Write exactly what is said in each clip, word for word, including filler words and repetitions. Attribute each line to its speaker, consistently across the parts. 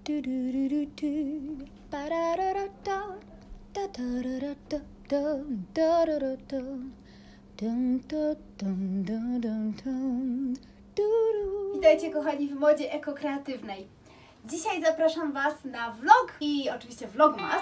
Speaker 1: Witajcie kochani w modzie ekokreatywnej. Dzisiaj zapraszam Was na vlog i oczywiście vlogmas.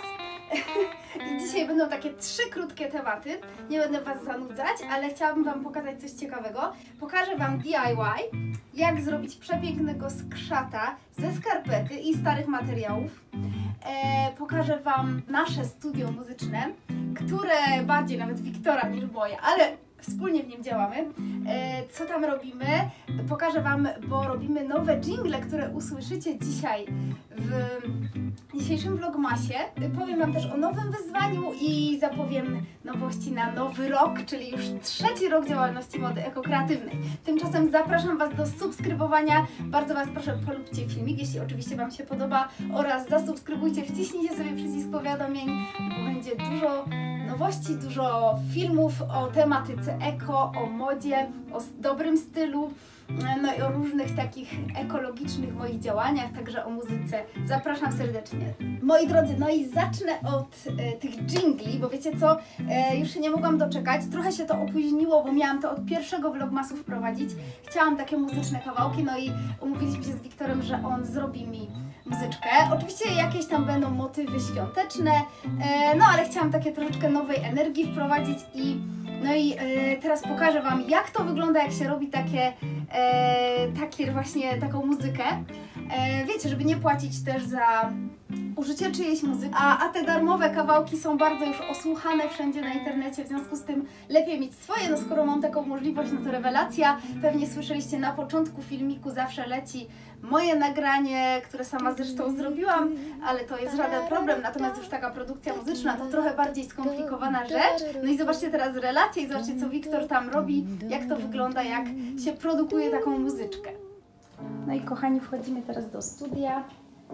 Speaker 1: I dzisiaj będą takie trzy krótkie tematy. Nie będę Was zanudzać, ale chciałabym Wam pokazać coś ciekawego. Pokażę Wam D I Y, jak zrobić przepięknego skrzata ze skarpety i starych materiałów. E, pokażę Wam nasze studio muzyczne, które bardziej nawet Wiktora niż moje, ale wspólnie w nim działamy. E, co tam robimy? Pokażę Wam, bo robimy nowe dżingle, które usłyszycie dzisiaj w dzisiejszym vlogmasie. Powiem Wam też o nowym wyzwaniu i zapowiem nowości na nowy rok, czyli już trzeci rok działalności mody ekokreatywnej. Tymczasem zapraszam Was do subskrybowania. Bardzo Was proszę, polubcie filmik, jeśli oczywiście Wam się podoba, oraz zasubskrybujcie, wciśnijcie sobie przycisk powiadomień, bo będzie dużo nowości, dużo filmów o tematyce eko, o modzie, o dobrym stylu, no i o różnych takich ekologicznych moich działaniach, także o muzyce. Zapraszam serdecznie. Moi drodzy, no i zacznę od e, tych dżingli, bo wiecie co, e, już się nie mogłam doczekać. Trochę się to opóźniło, bo miałam to od pierwszego vlogmasu wprowadzić. Chciałam takie muzyczne kawałki, no i umówiliśmy się z Wiktorem, że on zrobi mi muzyczkę. Oczywiście jakieś tam będą motywy świąteczne, e, no ale chciałam takie troszeczkę nowej energii wprowadzić i no i e, teraz pokażę Wam, jak to wygląda, jak się robi takie, e, takie właśnie taką muzykę. E, wiecie, żeby nie płacić też za użycie czyjejś muzyki, a, a te darmowe kawałki są bardzo już osłuchane wszędzie na internecie, w związku z tym lepiej mieć swoje, no skoro mam taką możliwość, no to rewelacja. Pewnie słyszeliście na początku filmiku, zawsze leci moje nagranie, które sama zresztą zrobiłam, ale to jest żaden problem, natomiast już taka produkcja muzyczna to trochę bardziej skomplikowana rzecz. No i zobaczcie teraz relację i zobaczcie, co Wiktor tam robi, jak to wygląda, jak się produkuje taką muzyczkę. No i kochani, wchodzimy teraz do studia.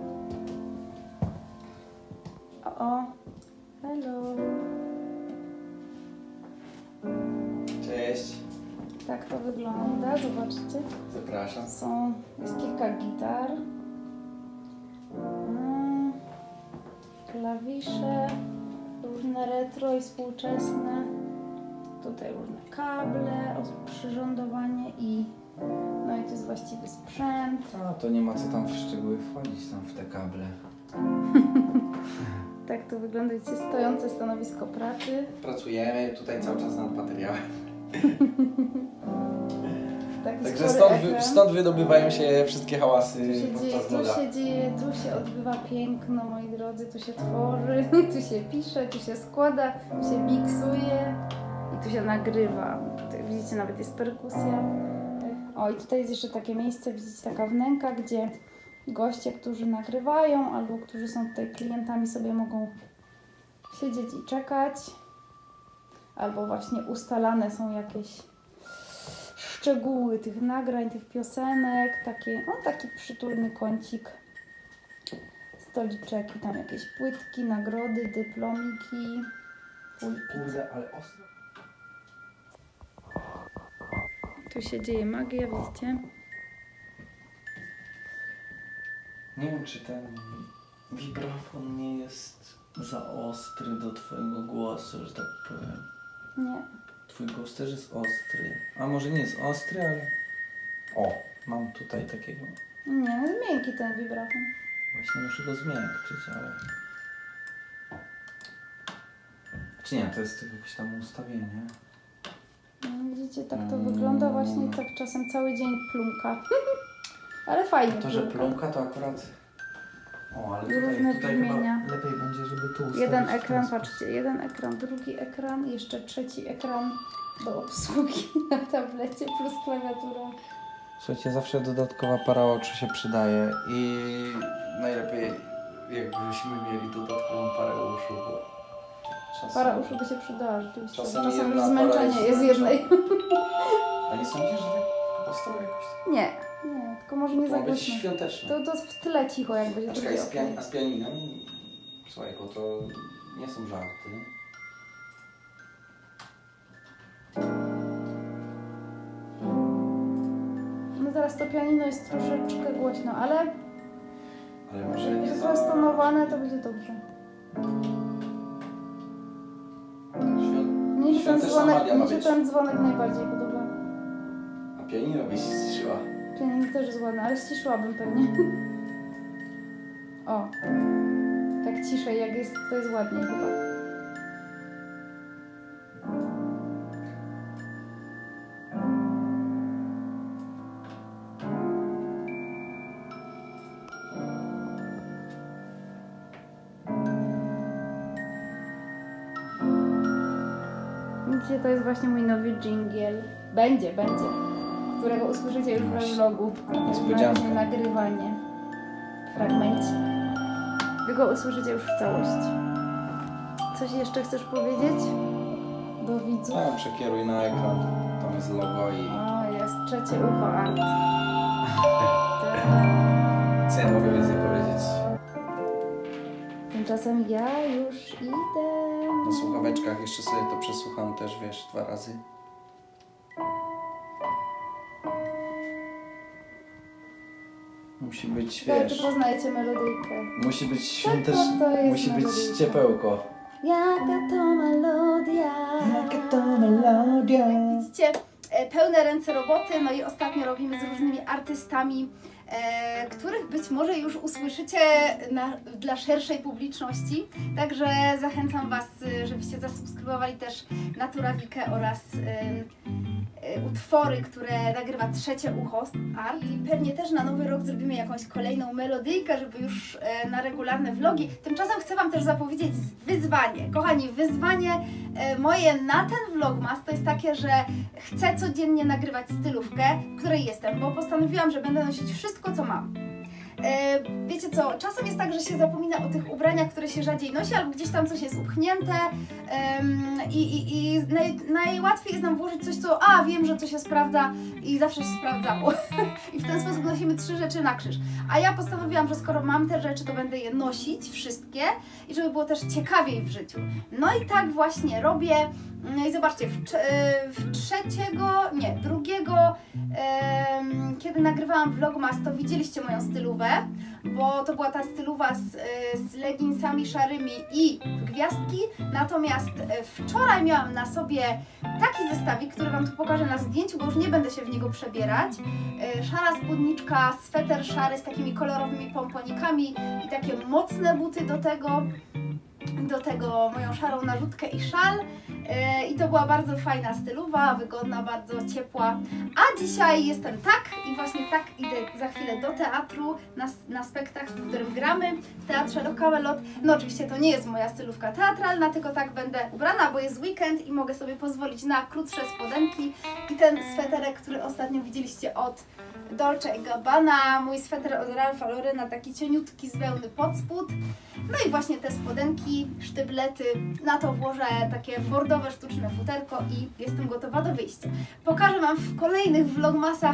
Speaker 1: O, o. Hello.
Speaker 2: Cześć.
Speaker 1: Tak to wygląda, zobaczcie.
Speaker 2: Zapraszam.
Speaker 1: Są, jest kilka gitar, hmm, klawisze, różne retro i współczesne, tutaj różne kable, przyrządowanie i no i to jest właściwy sprzęt.
Speaker 2: A to nie ma co tam w szczegóły wchodzić, tam w te kable.
Speaker 1: Tak to wygląda, widzicie, stojące stanowisko pracy.
Speaker 2: Pracujemy tutaj cały czas nad materiałem.
Speaker 1: Taki
Speaker 2: Także stąd, wy, stąd wydobywają się wszystkie hałasy
Speaker 1: tu się
Speaker 2: podczas
Speaker 1: dzieje,
Speaker 2: vloga.
Speaker 1: Tu się dzieje, tu się odbywa piękno, moi drodzy, tu się tworzy, tu się pisze, tu się składa, tu się miksuje i tu się nagrywa. Tutaj widzicie, nawet jest perkusja. O, i tutaj jest jeszcze takie miejsce, widzicie, taka wnęka, gdzie goście, którzy nagrywają albo którzy są tutaj klientami, sobie mogą siedzieć i czekać. Albo właśnie ustalane są jakieś szczegóły tych nagrań, tych piosenek, takie, no taki przytulny kącik, stoliczek i tam jakieś płytki, nagrody, dyplomiki, pulpit.
Speaker 2: Kurde, ale ostro.
Speaker 1: Tu się dzieje magia, widzicie?
Speaker 2: Nie wiem, czy ten wibrafon nie jest za ostry do twojego głosu, że tak powiem.
Speaker 1: Nie.
Speaker 2: Twój głos też jest ostry. A może nie jest ostry, ale... O, mam tutaj takiego...
Speaker 1: Nie, jest miękki ten wibrafon.
Speaker 2: Właśnie muszę go zmiękczyć, ale... Czy nie, to jest jakieś tam ustawienie.
Speaker 1: No, widzicie, tak to wygląda właśnie i tak czasem cały dzień plumka. Ale fajnie
Speaker 2: A to, że plumka to akurat... O, ale tutaj,
Speaker 1: różne
Speaker 2: tutaj
Speaker 1: brzmienia.
Speaker 2: chyba lepiej będzie, żeby tu ustawić.
Speaker 1: Jeden ekran, patrzcie, jeden ekran, drugi ekran, jeszcze trzeci ekran do obsługi na tablecie plus klawiatura.
Speaker 2: Słuchajcie, zawsze dodatkowa para oczu się przydaje i najlepiej jakbyśmy mieli dodatkową parę uszu, bo czasem...
Speaker 1: Para uszu by się przydała rzeczywiście,
Speaker 2: Czasem
Speaker 1: czasem
Speaker 2: jedna
Speaker 1: już
Speaker 2: para
Speaker 1: zmęczenie
Speaker 2: jest
Speaker 1: jest jednej.
Speaker 2: A nie sądzisz, że tak ostro jakoś?
Speaker 1: Nie, nie, tylko może nie za
Speaker 2: Ma być
Speaker 1: głośno.
Speaker 2: świąteczne.
Speaker 1: To, to w tyle cicho jak będzie.
Speaker 2: A
Speaker 1: to
Speaker 2: czekaj,
Speaker 1: będzie
Speaker 2: z, pian
Speaker 1: okej.
Speaker 2: a z pianinem? Słuchaj, bo to nie są żarty.
Speaker 1: No teraz to pianino jest troszeczkę głośno, ale
Speaker 2: Ale może
Speaker 1: trochę stonowane, to będzie dobrze. Mnie się ten dzwonek, mnie się ten dzwonek najbardziej podoba.
Speaker 2: A pianino byś ściszyła.
Speaker 1: Pianino też jest ładne, ale ściszyłabym pewnie. O, tak ciszej, jak jest, to jest ładniej chyba. Widzicie, to jest właśnie mój nowy dżingiel. Będzie, będzie. Którego usłyszycie już we vlogu.
Speaker 2: Niespodzianka.
Speaker 1: Na nagrywanie. Fragmencik. Wy go usłyszycie już w całości. Coś jeszcze chcesz powiedzieć do widzów?
Speaker 2: No, przekieruj na ekran. Tam jest logo i...
Speaker 1: O, jest trzecie ucho art.
Speaker 2: Co ja mogę więcej powiedzieć?
Speaker 1: Tymczasem ja już idę.
Speaker 2: Na słuchaweczkach jeszcze sobie to przesłucham też, wiesz, dwa razy. Musi być,
Speaker 1: Ciekawe,
Speaker 2: wiesz...
Speaker 1: czy poznajecie melodyjkę.
Speaker 2: Musi być świąteczne,
Speaker 1: to jest
Speaker 2: musi być
Speaker 1: melodyjka.
Speaker 2: ciepełko.
Speaker 1: Jaka to melodia.
Speaker 2: Jaka to melodia.
Speaker 1: Widzicie, e, pełne ręce roboty, no i ostatnio robimy z różnymi artystami, e, których być może już usłyszycie na, dla szerszej publiczności. Także zachęcam Was, e, żebyście zasubskrybowali też Naturawikę oraz e, e, utwory, które nagrywa Trzecie Ucho Art. I pewnie też na nowy rok zrobimy jakąś kolejną melodyjkę, żeby już e, na regularne vlogi. Tymczasem chcę Wam też zapowiedzieć wyzwanie. Kochani, wyzwanie e, moje na ten vlogmas to jest takie, że chcę codziennie nagrywać stylówkę, w której jestem, bo postanowiłam, że będę nosić wszystko, co mam. E, wiecie co, czasem jest tak, że się zapomina o tych ubraniach, które się rzadziej nosi, albo gdzieś tam coś jest upchnięte em, i, i, i naj, najłatwiej jest nam włożyć coś, co a, wiem, że to się sprawdza i zawsze się sprawdzało. I w ten sposób nosimy trzy rzeczy na krzyż. A ja postanowiłam, że skoro mam te rzeczy, to będę je nosić wszystkie i żeby było też ciekawiej w życiu. No i tak właśnie robię. No i zobaczcie, w, w trzeciego, nie, drugiego, em, kiedy nagrywałam vlogmas, to widzieliście moją stylówę, bo to była ta styluwa z, z leginsami szarymi i gwiazdki, natomiast wczoraj miałam na sobie taki zestawik, który Wam tu pokażę na zdjęciu, bo już nie będę się w niego przebierać. Szara spódniczka, sweter szary z takimi kolorowymi pomponikami i takie mocne buty do tego. Do tego moją szarą narzutkę i szal. Yy, I to była bardzo fajna stylowa, wygodna, bardzo ciepła. A dzisiaj jestem tak i właśnie tak idę za chwilę do teatru na, na spektakl, w którym gramy w Teatrze Rockefeller. No oczywiście to nie jest moja stylówka teatralna, tylko tak będę ubrana, bo jest weekend i mogę sobie pozwolić na krótsze spodenki i ten sweterek, który ostatnio widzieliście od Dolce and Gabbana, mój sweter od Ralpha Laurena, taki cieniutki z wełny pod spód. No i właśnie te spodenki, sztyblety, na to włożę takie bordowe sztuczne futerko i jestem gotowa do wyjścia. Pokażę Wam w kolejnych vlogmasach,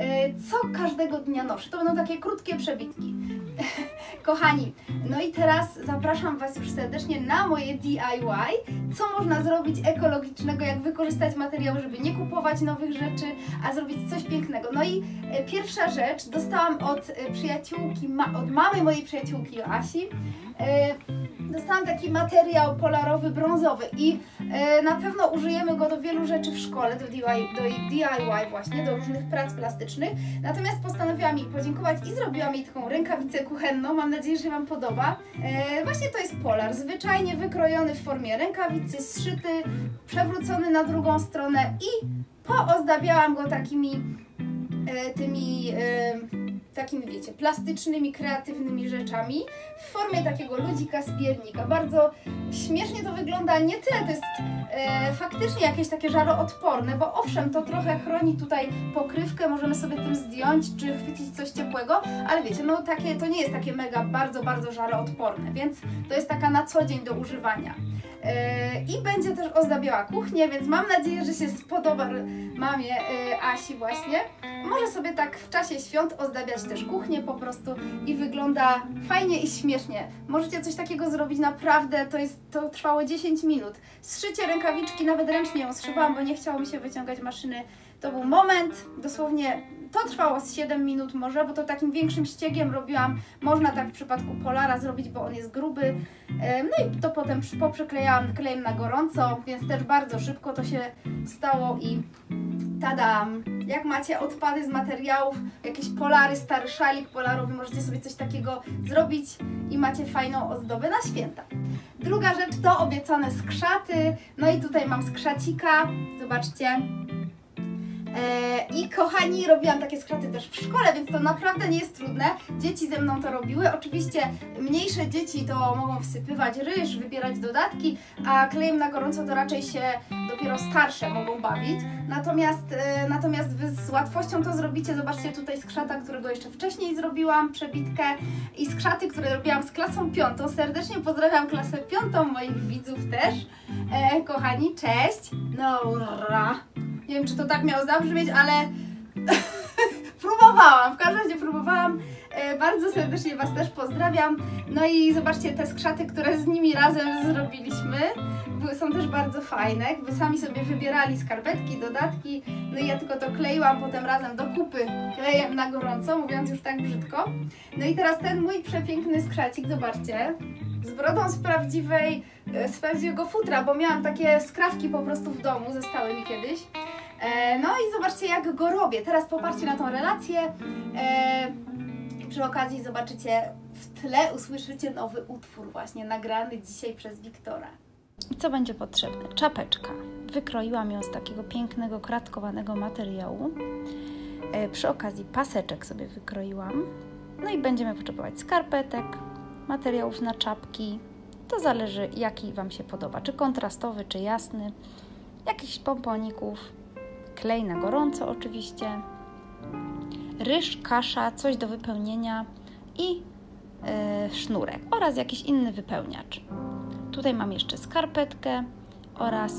Speaker 1: co każdego dnia noszę. To będą takie krótkie przebitki. Kochani, no i teraz zapraszam Was już serdecznie na moje D I Y. Co można zrobić ekologicznego, jak wykorzystać materiały, żeby nie kupować nowych rzeczy, a zrobić coś pięknego. No i e, pierwsza rzecz, dostałam od e, przyjaciółki, ma, od mamy mojej przyjaciółki Joasi. E, dostałam taki materiał polarowy, brązowy i e, na pewno użyjemy go do wielu rzeczy w szkole, do D I Y, do D I Y właśnie, do różnych prac plastycznych. Natomiast postanowiłam jej podziękować i zrobiłam jej taką rękawicę kuchenną. Mam nadzieję, że Wam podoba. E, właśnie to jest polar, zwyczajnie wykrojony w formie rękawicy, zszyty, przewrócony na drugą stronę i poozdabiałam go takimi e, tymi e, takimi, wiecie, plastycznymi, kreatywnymi rzeczami w formie takiego ludzika z piernika. Bardzo śmiesznie to wygląda, nie tyle to jest e, faktycznie jakieś takie żaroodporne, bo owszem, to trochę chroni tutaj pokrywkę, możemy sobie tym zdjąć, czy chwycić coś ciepłego, ale wiecie, no takie, to nie jest takie mega, bardzo, bardzo żaroodporne, więc to jest taka na co dzień do używania. E, I będzie też ozdabiała kuchnię, więc mam nadzieję, że się spodoba mamie e, Asi właśnie. Może sobie tak w czasie świąt ozdabiać też kuchnię po prostu i wygląda fajnie i śmiesznie. Możecie coś takiego zrobić naprawdę, to jest, to trwało dziesięć minut. Zszycie rękawiczki, nawet ręcznie ją zszywałam, bo nie chciało mi się wyciągać maszyny. To był moment, dosłownie to trwało z siedem minut może, bo to takim większym ściegiem robiłam. Można tak w przypadku Polara zrobić, bo on jest gruby. No i to potem poprzyklejałam klejem na gorąco, więc też bardzo szybko to się stało i tadam! Jak macie odpady z materiałów, jakieś polary, stary szalik polarowy, możecie sobie coś takiego zrobić i macie fajną ozdobę na święta. Druga rzecz to obiecane skrzaty. No i tutaj mam skrzacika, zobaczcie. I kochani, robiłam takie skrzaty też w szkole, więc to naprawdę nie jest trudne. Dzieci ze mną to robiły. Oczywiście mniejsze dzieci to mogą wsypywać ryż, wybierać dodatki, a klejem na gorąco to raczej się dopiero starsze mogą bawić. Natomiast, natomiast wy z łatwością to zrobicie. Zobaczcie tutaj skrzata, którego jeszcze wcześniej zrobiłam, przebitkę, i skrzaty, które robiłam z klasą piątą. Serdecznie pozdrawiam klasę piątą, moich widzów też. E, kochani, cześć! No, ra. Nie wiem, czy to tak miało zabrzmieć, ale próbowałam, w każdym razie próbowałam. E, bardzo serdecznie Was też pozdrawiam. No i zobaczcie te skrzaty, które z nimi razem zrobiliśmy. Były, są też bardzo fajne. Wy sami sobie wybierali skarpetki, dodatki. No i ja tylko to kleiłam potem razem do kupy klejem na gorąco, mówiąc już tak brzydko. No i teraz ten mój przepiękny skrzacik, zobaczcie. Z brodą z prawdziwej, z prawdziwego futra, bo miałam takie skrawki po prostu w domu, zostały mi kiedyś. E, no i zobaczcie, jak go robię. Teraz popatrzcie na tą relację. E, przy okazji zobaczycie, w tle usłyszycie nowy utwór właśnie nagrany dzisiaj przez Wiktora. I co będzie potrzebne? Czapeczka. Wykroiłam ją z takiego pięknego, kratkowanego materiału. E, przy okazji paseczek sobie wykroiłam. No i będziemy potrzebować skarpetek, materiałów na czapki. To zależy, jaki Wam się podoba. Czy kontrastowy, czy jasny. Jakichś pomponików. Klej na gorąco oczywiście. Ryż, kasza, coś do wypełnienia i yy, sznurek oraz jakiś inny wypełniacz. Tutaj mam jeszcze skarpetkę oraz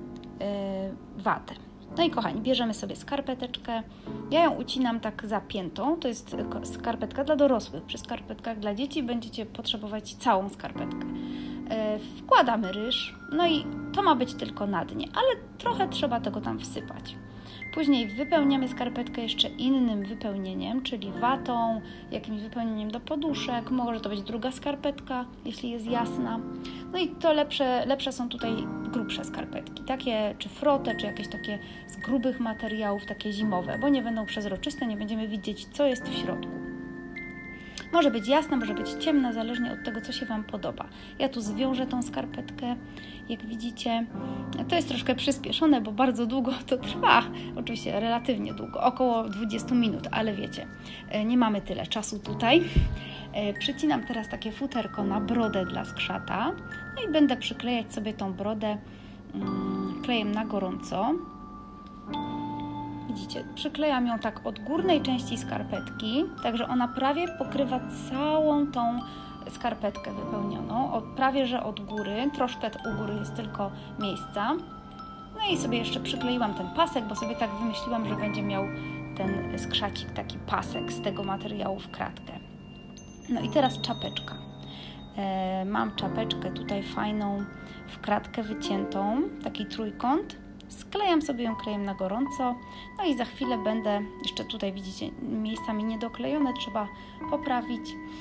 Speaker 1: yy, watę. No i kochani, bierzemy sobie skarpeteczkę. Ja ją ucinam tak zapiętą. To jest skarpetka dla dorosłych. Przy skarpetkach dla dzieci będziecie potrzebować całą skarpetkę. Yy, wkładamy ryż. No i to ma być tylko na dnie, ale trochę trzeba tego tam wsypać. Później wypełniamy skarpetkę jeszcze innym wypełnieniem, czyli watą, jakimś wypełnieniem do poduszek. Może to być druga skarpetka, jeśli jest jasna. No i to lepsze, lepsze są tutaj grubsze skarpetki, takie czy frotę, czy jakieś takie z grubych materiałów, takie zimowe, bo nie będą przezroczyste, nie będziemy widzieć, co jest w środku. Może być jasna, może być ciemna, zależnie od tego, co się Wam podoba. Ja tu zwiążę tą skarpetkę, jak widzicie. To jest troszkę przyspieszone, bo bardzo długo to trwa. Oczywiście relatywnie długo, około dwudziestu minut, ale wiecie, nie mamy tyle czasu tutaj. Przycinam teraz takie futerko na brodę dla skrzata. No i będę przyklejać sobie tą brodę klejem na gorąco. Widzicie, przyklejam ją tak od górnej części skarpetki, także ona prawie pokrywa całą tą skarpetkę wypełnioną, od, prawie że od góry, troszkę u góry jest tylko miejsca. No i sobie jeszcze przykleiłam ten pasek, bo sobie tak wymyśliłam, że będzie miał ten skrzacik taki pasek z tego materiału w kratkę. No i teraz czapeczka. E, mam czapeczkę tutaj fajną w kratkę wyciętą, taki trójkąt. Sklejam sobie ją klejem na gorąco, no i za chwilę będę, jeszcze tutaj widzicie, miejscami niedoklejone, trzeba poprawić,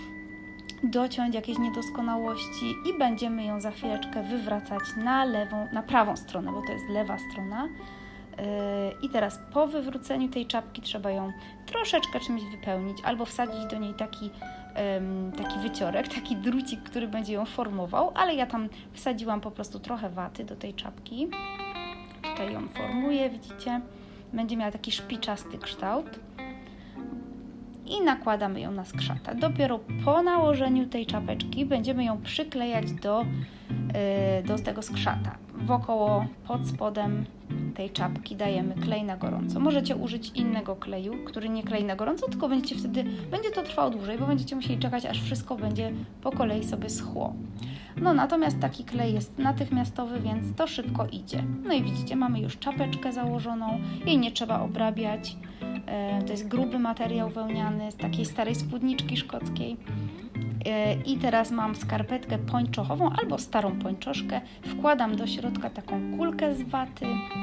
Speaker 1: dociąć jakieś niedoskonałości i będziemy ją za chwileczkę wywracać na lewą, na prawą stronę, bo to jest lewa strona. Yy, I teraz po wywróceniu tej czapki trzeba ją troszeczkę czymś wypełnić, albo wsadzić do niej taki, yy, taki wyciorek, taki drucik, który będzie ją formował, ale ja tam wsadziłam po prostu trochę waty do tej czapki. Tutaj ją formuję, widzicie? Będzie miała taki szpiczasty kształt. I nakładamy ją na skrzata. Dopiero po nałożeniu tej czapeczki będziemy ją przyklejać do, yy, do tego skrzata. Wokoło, pod spodem tej czapki dajemy klej na gorąco. Możecie użyć innego kleju, który nie klei na gorąco, tylko będziecie wtedy, będzie to trwało dłużej, bo będziecie musieli czekać, aż wszystko będzie po kolei sobie schło. No natomiast taki klej jest natychmiastowy, więc to szybko idzie. No i widzicie, mamy już czapeczkę założoną, jej nie trzeba obrabiać. E, to jest gruby materiał wełniany z takiej starej spódniczki szkockiej. E, I teraz mam skarpetkę pończochową albo starą pończoszkę. Wkładam do środka taką kulkę z waty.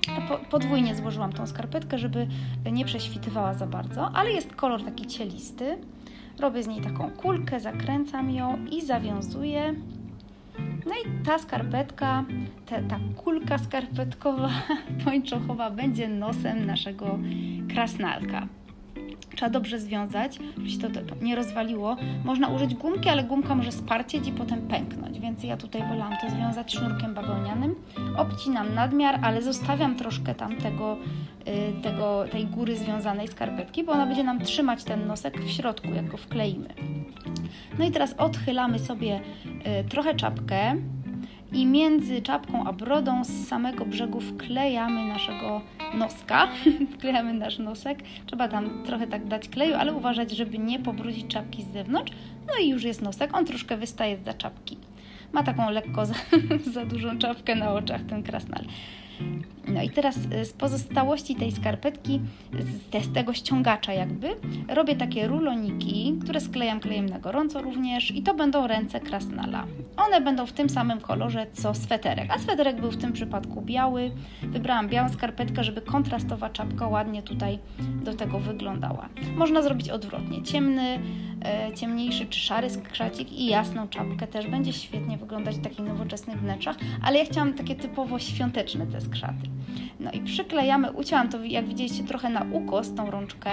Speaker 1: Po, podwójnie złożyłam tą skarpetkę, żeby nie prześwitywała za bardzo, ale jest kolor taki cielisty. Robię z niej taką kulkę, zakręcam ją i zawiązuję. No i ta skarpetka, te, ta kulka skarpetkowa, pończochowa będzie nosem naszego krasnalka. Trzeba dobrze związać, żeby się to nie rozwaliło. Można użyć gumki, ale gumka może sparcieć i potem pęknąć, więc ja tutaj wolałam to związać sznurkiem bawełnianym. Obcinam nadmiar, ale zostawiam troszkę tam tego, tego, tej góry związanej skarpetki, bo ona będzie nam trzymać ten nosek w środku, jak go wkleimy. No i teraz odchylamy sobie trochę czapkę i między czapką a brodą z samego brzegu wklejamy naszego noska, wklejamy nasz nosek, trzeba tam trochę tak dać kleju, ale uważać, żeby nie pobrudzić czapki z zewnątrz. No i już jest nosek, on troszkę wystaje zza czapki. Ma taką lekko za, za dużą czapkę na oczach ten krasnal. No i teraz z pozostałości tej skarpetki, z, te, z tego ściągacza jakby, robię takie ruloniki, które sklejam klejem na gorąco również i to będą ręce krasnala. One będą w tym samym kolorze co sweterek, a sweterek był w tym przypadku biały. Wybrałam białą skarpetkę, żeby kontrastowa czapka ładnie tutaj do tego wyglądała. Można zrobić odwrotnie, ciemny, e, ciemniejszy czy szary skrzacik i jasną czapkę też będzie świetnie wyglądać w takich nowoczesnych wnętrzach, ale ja chciałam takie typowo świąteczne te skrzaty. No i przyklejamy, ucięłam to, jak widzieliście, trochę na ukos tą rączkę,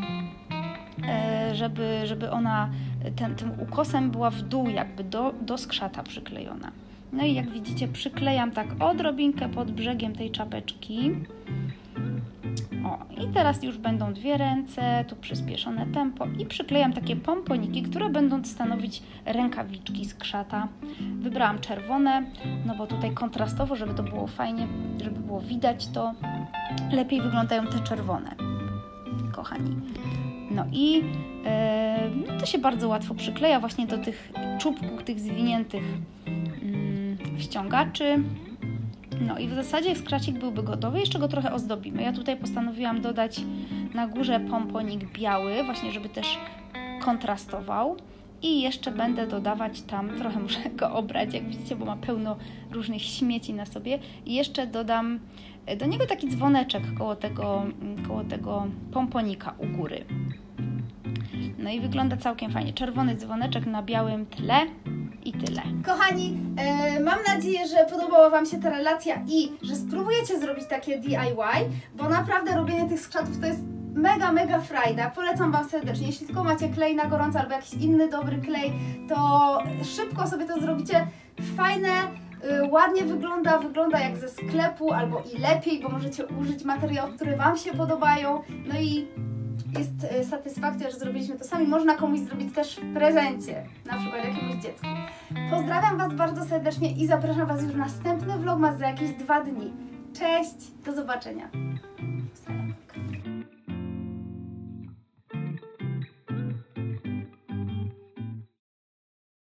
Speaker 1: żeby, żeby ona ten, tym ukosem była w dół jakby do, do skrzata przyklejona. No i jak widzicie, przyklejam tak odrobinkę pod brzegiem tej czapeczki. O, i teraz już będą dwie ręce, tu przyspieszone tempo i przyklejam takie pomponiki, które będą stanowić rękawiczki skrzata. Wybrałam czerwone, no bo tutaj kontrastowo, żeby to było fajnie, żeby było widać, to lepiej wyglądają te czerwone, kochani. No i yy, to się bardzo łatwo przykleja właśnie do tych czubków, tych zwiniętych yy, wściągaczy. No i w zasadzie skrzacik byłby gotowy, jeszcze go trochę ozdobimy. Ja tutaj postanowiłam dodać na górze pomponik biały, właśnie żeby też kontrastował. I jeszcze będę dodawać tam, trochę muszę go obrać, jak widzicie, bo ma pełno różnych śmieci na sobie. I jeszcze dodam do niego taki dzwoneczek koło tego, koło tego pomponika u góry. No i wygląda całkiem fajnie. Czerwony dzwoneczek na białym tle i tyle.
Speaker 3: Kochani, e, mam nadzieję, że podobała Wam się ta relacja i że spróbujecie zrobić takie D I Y, bo naprawdę robienie tych skrzatów to jest mega, mega frajda. Polecam Wam serdecznie. Jeśli tylko macie klej na gorąco albo jakiś inny dobry klej, to szybko sobie to zrobicie. Fajne, y, ładnie wygląda, wygląda jak ze sklepu albo i lepiej, bo możecie użyć materiałów, które Wam się podobają. No i jest y, satysfakcja, że zrobiliśmy to sami. Można komuś zrobić też w prezencie, na przykład jakiemuś dziecku. Pozdrawiam Was bardzo serdecznie i zapraszam Was już na następny vlogmas za jakieś dwa dni. Cześć, do zobaczenia. Pozdrawiam.